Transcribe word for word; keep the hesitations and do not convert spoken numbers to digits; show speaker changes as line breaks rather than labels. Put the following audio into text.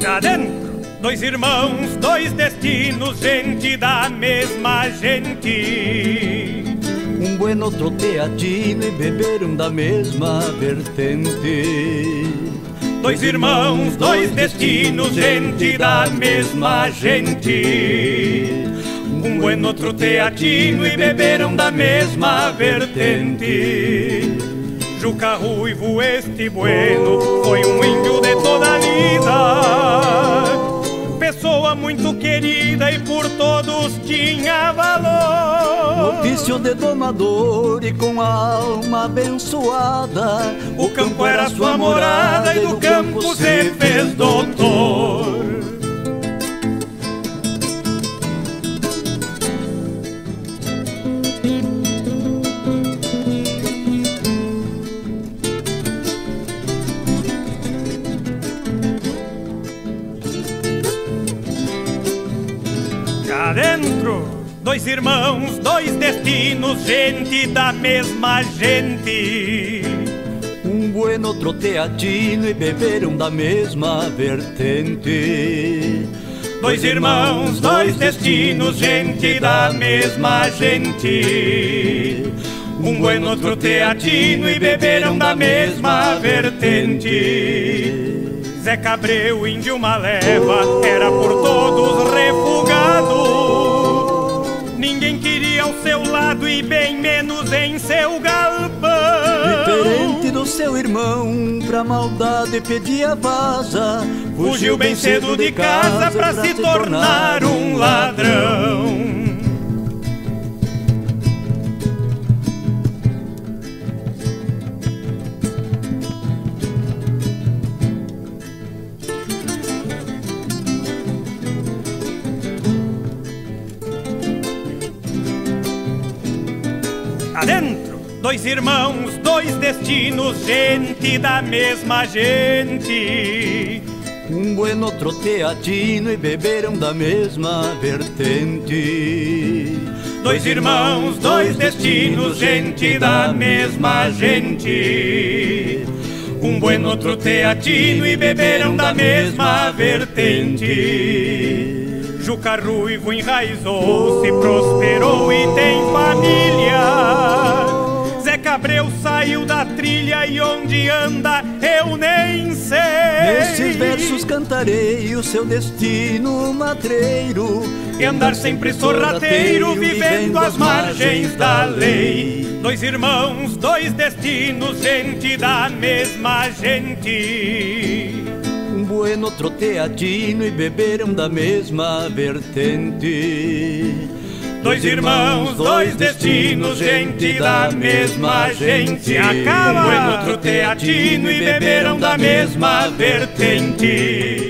Cá dentro, dois irmãos, dois destinos, gente da mesma gente.
Um bueno troteadinho e beberam da mesma vertente.
Dois irmãos, dois destinos, gente da mesma gente. Um bueno troteadinho e beberam da mesma vertente. Juca Ruivo, este bueno, foi um índio de toda a vida. Pessoa muito querida e por todos tinha valor.
Ofício de domador e com a alma abençoada.
O campo era sua morada e do campo se fez doutor. Cá dentro, dois irmãos, dois destinos, gente da mesma gente.
Um bueno troteadinho e beberam da mesma vertente.
Dois irmãos, dois destinos, gente da mesma gente. Um bueno troteadinho e beberam da mesma vertente. Zé Cabreu, índio maleva, era por todos refugado. Ninguém queria ao seu lado e bem menos em seu galpão.
Diferente do seu irmão, pra maldade pedia vaza.
Fugiu bem cedo de casa pra se tornar um ladrão. Adentro, dois irmãos, dois destinos, gente da mesma gente.
Um bueno troteadinho e beberam da mesma vertente.
Dois irmãos, dois destinos, gente da mesma gente. Um bueno troteadinho e beberam da mesma vertente. Juca Ruivo enraizou-se, prosperou e tem família. Zé Cabreu saiu da trilha e onde anda eu nem sei.
Nesses versos cantarei o seu destino matreiro.
E andar sempre sorrateiro, vivendo às margens da lei. Dois irmãos, dois destinos, gente da mesma gente.
Um bueno troteadinho e beberam da mesma vertente.
Dois irmãos, dois destinos, gente da mesma gente. Acaba! Um bueno troteadinho e beberam da mesma vertente.